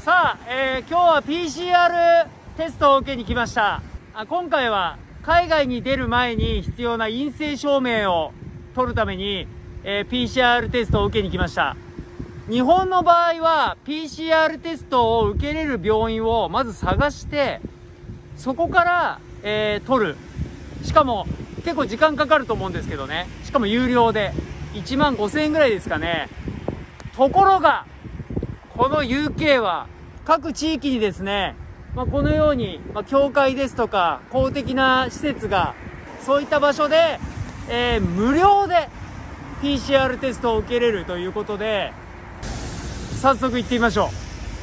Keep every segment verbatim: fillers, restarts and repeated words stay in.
さあ、えー、今日は ピーシーアール テストを受けに来ました。あ今回は海外に出る前に必要な陰性証明を取るために、えー、ピーシーアール テストを受けに来ました。日本の場合は ピーシーアール テストを受けれる病院をまず探して、そこから、えー、取る。しかも結構時間かかると思うんですけどね。しかも有料でいちまんごせんえんぐらいですかね。ところがこの ユーケー は各地域にですね、まあ、このように、まあ、教会ですとか公的な施設がそういった場所で、えー、無料で ピーシーアール テストを受けれるということで、早速行ってみましょ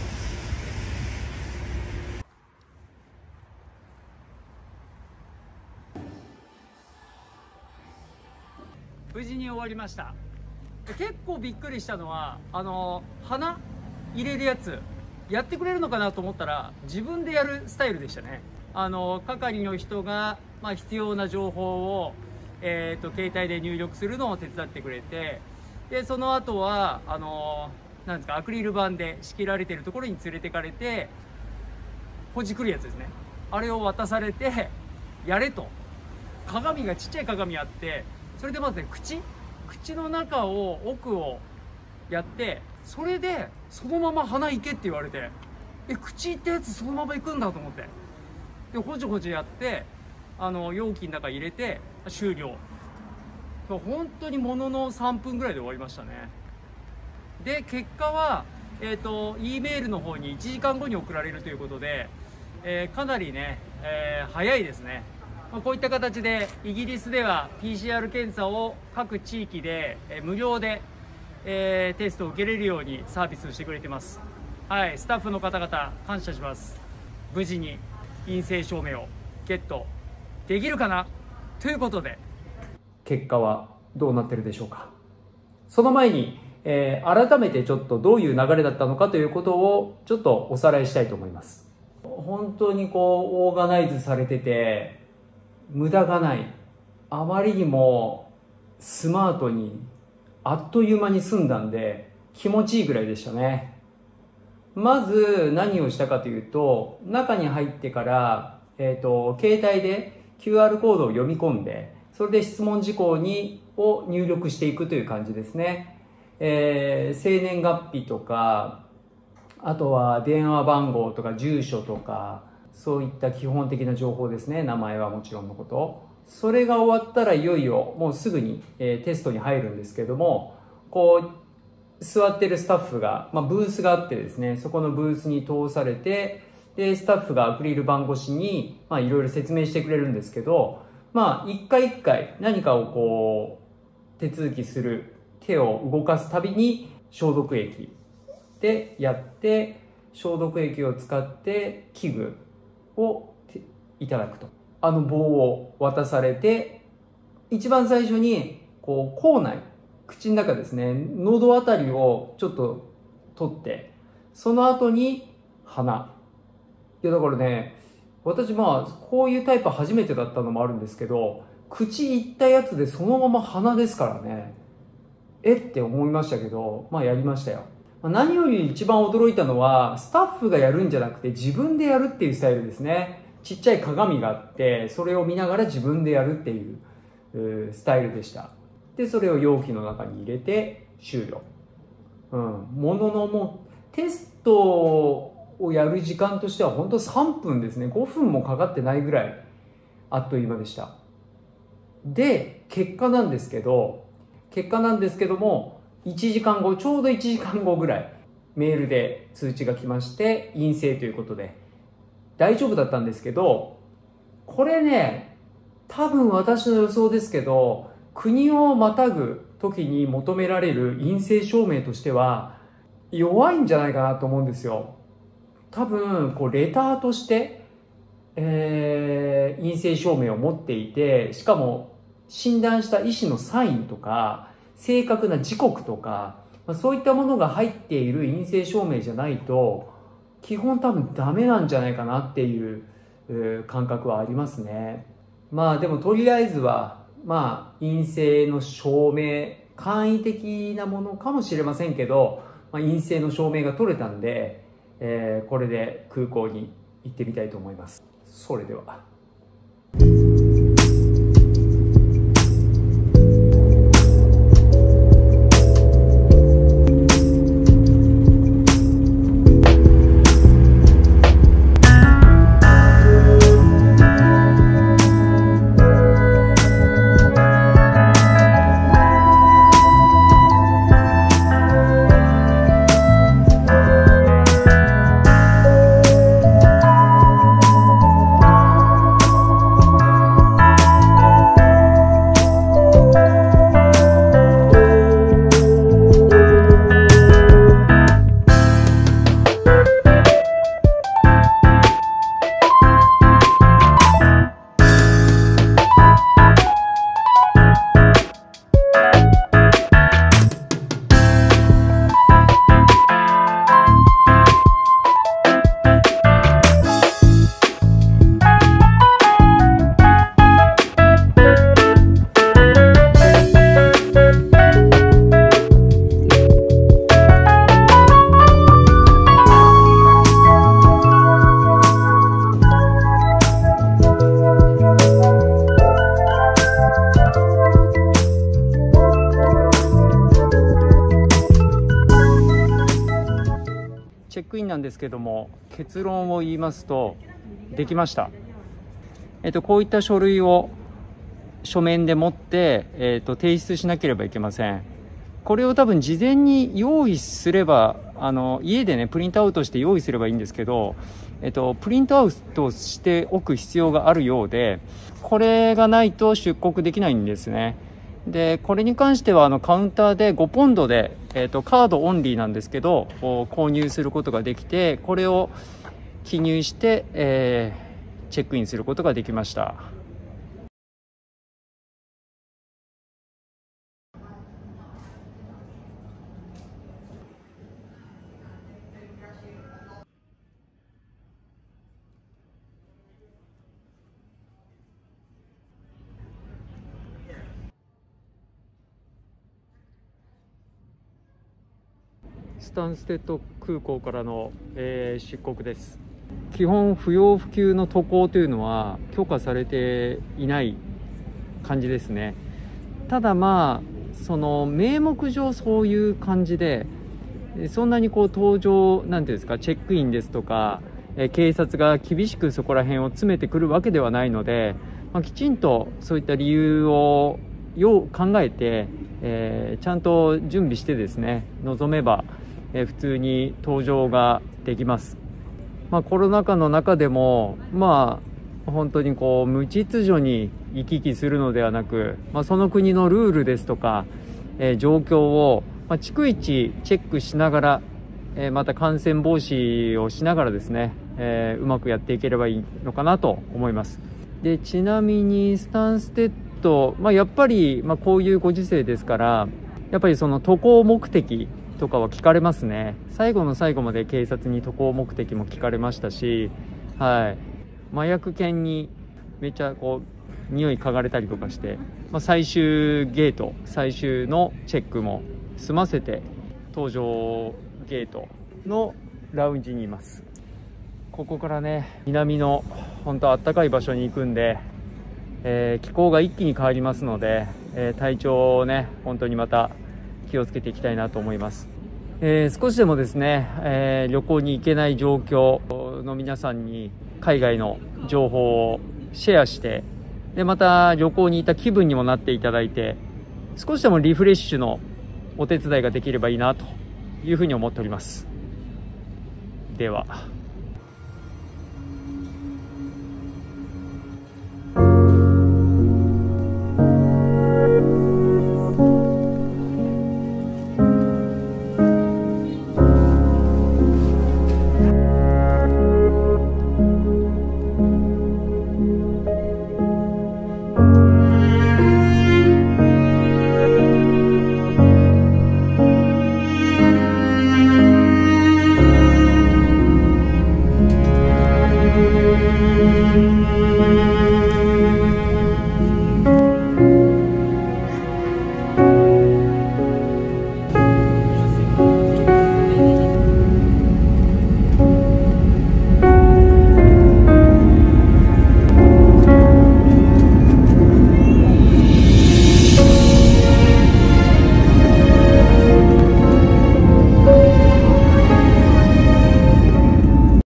う。無事に終わりました。結構びっくりしたのは、あの鼻入れるやつやってくれるのかなと思ったら、自分でやるスタイルでしたね。あの係の人が、まあ、必要な情報を、えーと、携帯で入力するのを手伝ってくれて、でその後はあのなんですか、アクリル板で仕切られているところに連れてかれて、ほじくるやつですね、あれを渡されてやれと。鏡がちっちゃい鏡あって、それでまずね、口口の中を奥をやって、それでそのまま鼻行けって言われて、え口行ったやつそのまま行くんだと思って、でほじほじやって、あの容器の中入れて終了。本当にもののさんぷんぐらいで終わりましたね。で結果は、えーと、E メールの方にいちじかんごに送られるということで、えー、かなりね、えー、早いですね。まあ、こういった形でイギリスでは ピーシーアール 検査を各地域で、えー、無料で、えー、テストを受けれるようにサービスをしてくれてます。はい、スタッフの方々感謝します。無事に陰性証明をゲットできるかなということで、結果はどうなってるでしょうか。その前に、えー、改めてちょっとどういう流れだったのかということをちょっとおさらいしたいと思います。本当にこうオーガナイズされてて無駄がない、あまりにもスマートにあっという間に済んだんで気持ちいいぐらいでしたね。まず何をしたかというと、中に入ってから、えーと、携帯で キューアール コードを読み込んで、それで質問事項にを入力していくという感じですね。えー、生年月日とか、あとは電話番号とか住所とか、そういった基本的な情報ですね。名前はもちろんのこと。それが終わったらいよいよもうすぐに、えー、テストに入るんですけども、こう座ってるスタッフが、まあ、ブースがあってですね、そこのブースに通されて、でスタッフがアクリル板越しにまあいろいろ説明してくれるんですけど、まあ一回一回何かをこう手続きする、手を動かすたびに消毒液でやって、消毒液を使って器具をいただくと。あの棒を渡されて、一番最初にこう口内、口の中ですね、喉あたりをちょっと取って、その後に鼻。いやだからね、私まあこういうタイプ初めてだったのもあるんですけど、口いったやつでそのまま鼻ですからね、えって思いましたけど、まあやりましたよ。何より一番驚いたのは、スタッフがやるんじゃなくて自分でやるっていうスタイルですね。ちっちゃい鏡があって、それを見ながら自分でやるっていうスタイルでした。でそれを容器の中に入れて終了。うん、もののもうテストをやる時間としては本当さんぷんですね。ごふんもかかってないぐらいあっという間でした。で結果なんですけど結果なんですけどもいちじかんご、ちょうどいちじかんごぐらいメールで通知が来まして、陰性ということで大丈夫だったんですけど、これね、多分私の予想ですけど、国をまたぐ時に求められる陰性証明としては弱いんじゃないかなと思うんですよ。多分こうレターとして、えー、陰性証明を持っていて、しかも診断した医師のサインとか正確な時刻とか、まあ、そういったものが入っている陰性証明じゃないと基本多分ダメなんじゃないかなっていう、えー、感覚はありますね。まあでもとりあえずはまあ陰性の証明、簡易的なものかもしれませんけど、まあ、陰性の証明が取れたんで、 えー、これで空港に行ってみたいと思います。それでは。チェックインなんですけども、結論を言いますと、できました。えっと、こういった書類を書面で持って、えっと、提出しなければいけません。これを多分事前に用意すれば、あの、家でね、プリントアウトして用意すればいいんですけど、えっと、プリントアウトしておく必要があるようで、これがないと出国できないんですね。で、これに関してはあのカウンターでごポンドで、えーと、カードオンリーなんですけど購入することができて、これを記入して、えー、チェックインすることができました。スタンステッド空港からの、えー、出国です。基本不要不急の渡航というのは許可されていない感じですね。ただまあその名目上そういう感じで、そんなにこう搭乗なんていうんですか、チェックインですとか、えー、警察が厳しくそこら辺を詰めてくるわけではないので、まあ、きちんとそういった理由をよう考えて、えー、ちゃんと準備してですね臨めば、えー、普通に搭乗ができます。まあ、コロナ禍の中でもまあ本当にこう無秩序に行き来するのではなく、まあ、その国のルールですとか、えー、状況を、まあ、逐一チェックしながら、えー、また感染防止をしながらですね、えー、うまくやっていければいいのかなと思います。でちなみにスタンステッド、まあ、やっぱり、まあ、こういうご時世ですからやっぱりその渡航目的とかは聞かれますね。最後の最後まで警察に渡航目的も聞かれましたし、はい、麻薬犬にめっちゃこう匂い嗅がれたりとかして、まあ、最終ゲート最終のチェックも済ませて搭乗ゲートのラウンジにいます。ここからね南の本当あったかい場所に行くんで、えー、気候が一気に変わりますので、えー、体調をね本当にまた気をつけていきたいなと思います。えー、少しでもですね、えー、旅行に行けない状況の皆さんに海外の情報をシェアして、でまた旅行に行った気分にもなっていただいて、少しでもリフレッシュのお手伝いができればいいなというふうに思っております。では。